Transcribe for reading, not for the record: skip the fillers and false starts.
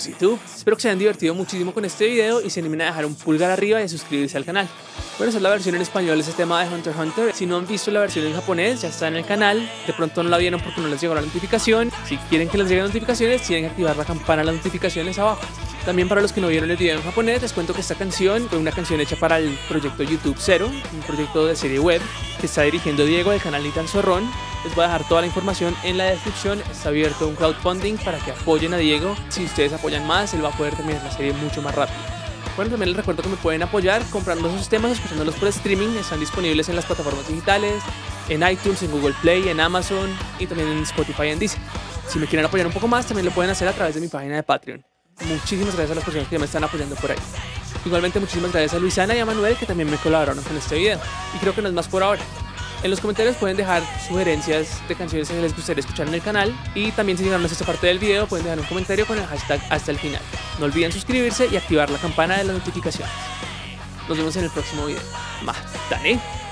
YouTube. Espero que se hayan divertido muchísimo con este video y se animen a dejar un pulgar arriba y a suscribirse al canal. Bueno, esa es la versión en español de ese tema de Hunter x Hunter. Si no han visto la versión en japonés, ya está en el canal. De pronto no la vieron porque no les llegó la notificación. Si quieren que les lleguen notificaciones, tienen que activar la campana de las notificaciones abajo. También para los que no vieron el video en japonés, les cuento que esta canción fue una canción hecha para el proyecto YouTube Zero, un proyecto de serie web que está dirigiendo Diego del canal Ni Tan Zorrón. Les voy a dejar toda la información en la descripción. Está abierto un crowdfunding para que apoyen a Diego. Si ustedes apoyan más, él va a poder terminar la serie mucho más rápido. Bueno, también les recuerdo que me pueden apoyar comprando esos temas, escuchándolos por streaming. Están disponibles en las plataformas digitales, en iTunes, en Google Play, en Amazon y también en Spotify y en Deezer. Si me quieren apoyar un poco más, también lo pueden hacer a través de mi página de Patreon. Muchísimas gracias a las personas que ya me están apoyando por ahí. Igualmente muchísimas gracias a Luisana y a Manuel, que también me colaboraron con este video. Y creo que no es más por ahora. En los comentarios pueden dejar sugerencias de canciones que les gustaría escuchar en el canal. Y también si llegaron a esta parte del video pueden dejar un comentario con el hashtag hasta el final. No olviden suscribirse y activar la campana de las notificaciones. Nos vemos en el próximo video. ¡Matane!